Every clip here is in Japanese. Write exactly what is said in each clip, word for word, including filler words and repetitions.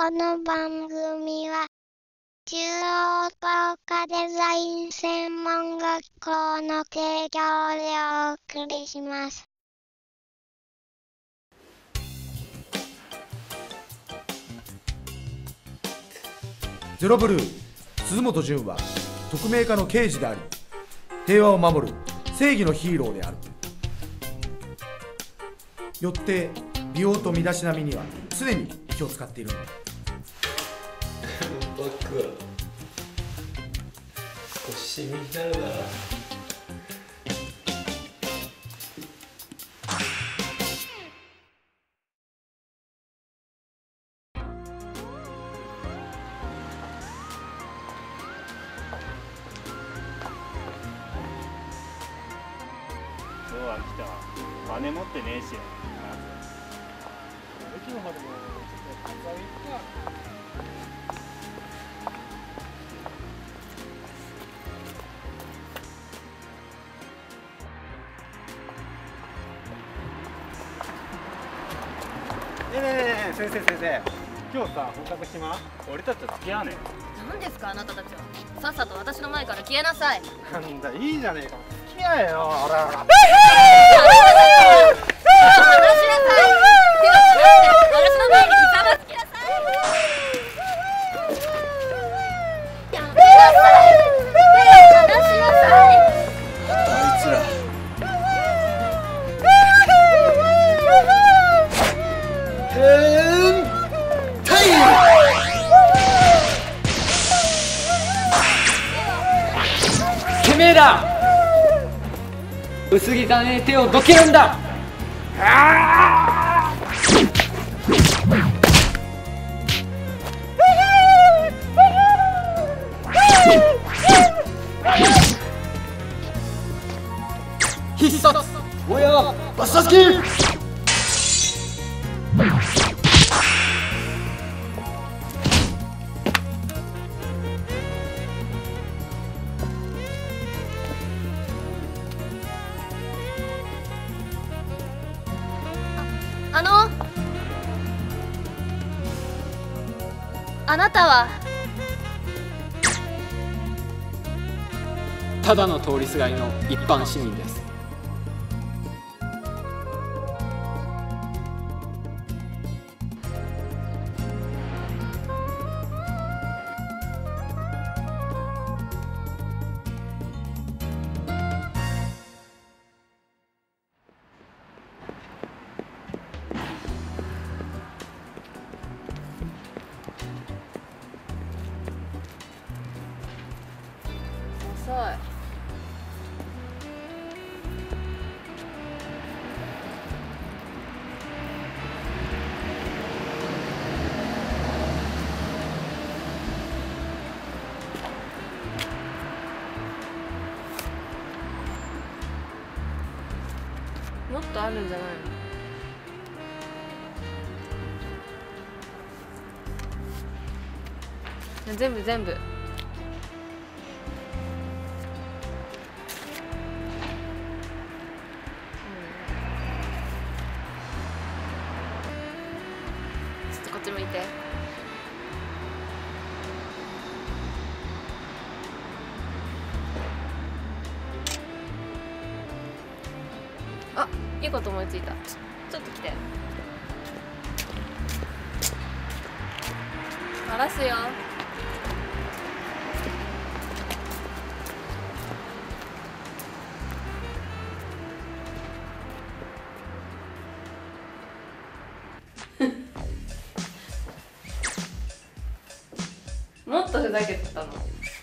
この番組は中央工科デザイン専門学校の提供でお送りします。 ゼロブルー鈴本潤は匿名化の刑事であり、平和を守る正義のヒーローである。よって美容と身だしなみには常に気を使っているのだ。 僕は少しシミになるな。 今日は来た。金持ってねえし。駅の方でもちょっとカツアゲ行くか。ねえねえねえ先生先生。今日さ放課後暇？俺たちと付き合わねえ？ 何ですかあなたたちは。さっさと私の前から消えなさい。 なんだいいじゃねえか。付き合えよ。ほらほら。 てめえだ。薄汚ねえ手をどけるんだ。必殺親バッサスキー。 あのあなたはただの通りすがりの一般市民です。 遅い。もっとあるんじゃないの？全部全部。こっち向いて。あ、いいこと思いついた。ちょ、ちょっと来て。バラすよ。もっとふざけてたの。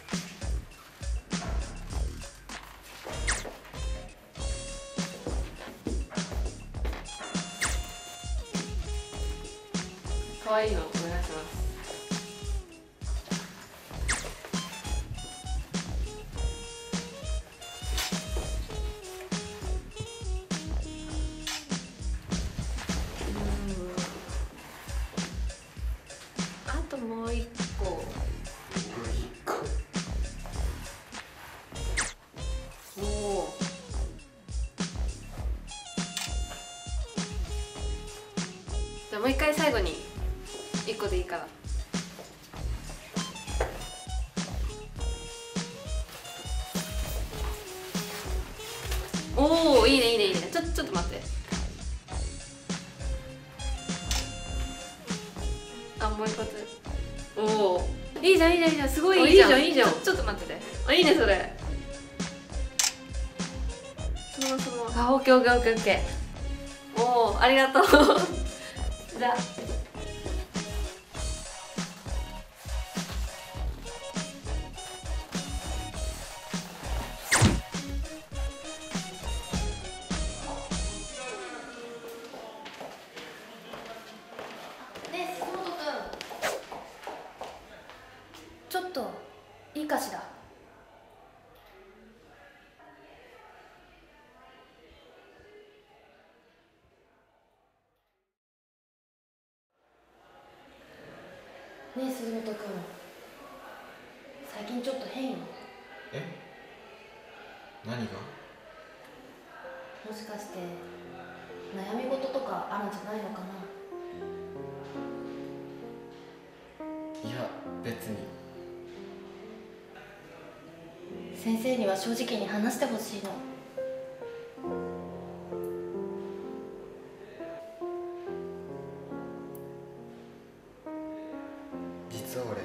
可愛いのお願いします。あともう一個。おお。じゃあもう一回最後に一個でいいから。 いいじゃん、すごいいいじゃん。 いいじゃんいいじゃん。 ちょちょっと待ってて。あ、いいねそれ。そのままそのまま。 あ、オッケーオッケーオッケーオッケー。 おお、ありがとう。じゃあ。 ねえ、鈴本くん。ちょっといいかしら。ねえ、鈴本くん。最近ちょっと変よ。 え？何が？ もしかして悩み事とかあるんじゃないのかな。 いや、別に。 先生には正直に話してほしいの。 実は俺、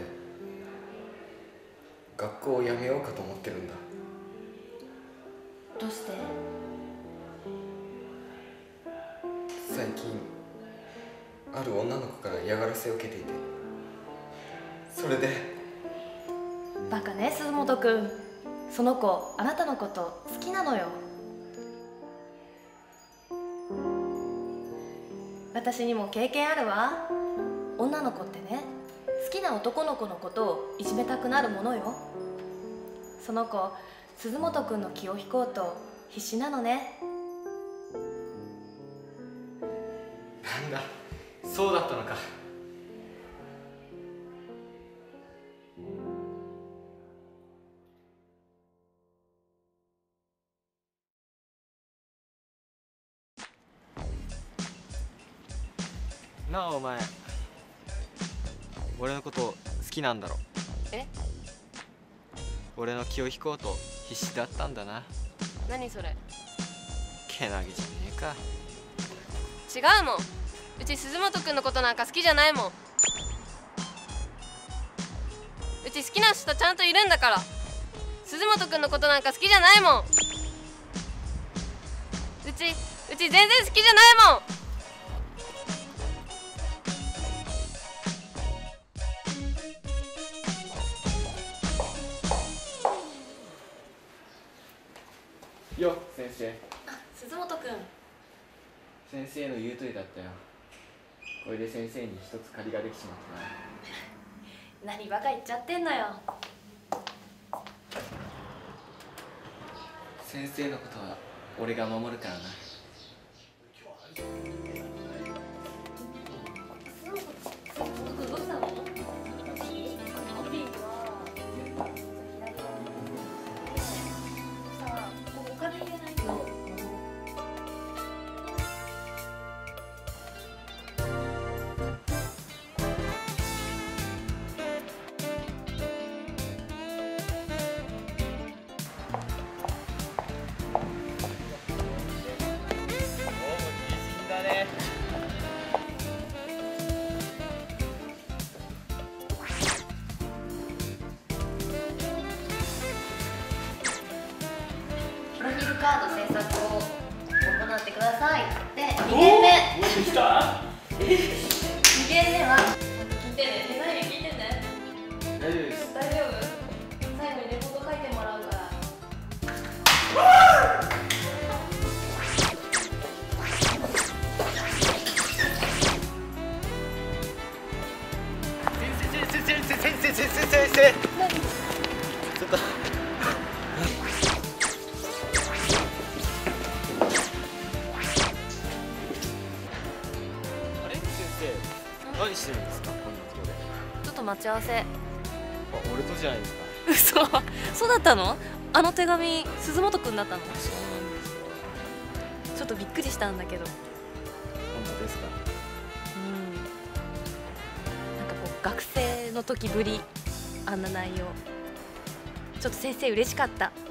学校を辞めようかと思ってるんだ。 どうして？ 最近ある女の子から嫌がらせを受けていて、それで。 バカね、鈴本くん。その子あなたのこと好きなのよ。私にも経験あるわ。女の子ってね、好きな男の子のことをいじめたくなるものよ。その子、鈴本くんの気を引こうと必死なのね。 なんだ、そうだったのか。なあ、お前俺のこと好きなんだろ。 え？ 俺の気を引こうと必死だったんだな。 何それ？ けなげじゃねえか。 違うもん。うち鈴本くんのことなんか好きじゃないもん。うち好きな人ちゃんといるんだから。鈴本くんのことなんか好きじゃないもん。うちうち全然好きじゃないもん。 よ、先生。 あ、鈴本くん。 先生の言う通りだったよ。これで先生に一つ借りができちまったな。 何バカ言っちゃってんのよ。 先生のことは俺が守るからな。 鈴本くんどうしたの？コピーはさあ、ここお金入れないと。プロフィールカード制作を行ってください。で、にけんめ。にけんめは聞いてね。手前に聞いてね。 大丈夫です。 大丈夫？最後にレポート書いてもらうから。 先生先生先生先生先生。ちょっと。あれ、先生、何してるんですか、こんなところで。 ちょっと待ち合わせ。 あ、俺とじゃないですか。 嘘。そうだったの？あの手紙鈴本くんだったの？ そうなんですよ。 ちょっとびっくりしたんだけど。 本当ですか。 うん。なんかこう学生の時ぶり、あんな内容。ちょっと先生嬉しかった。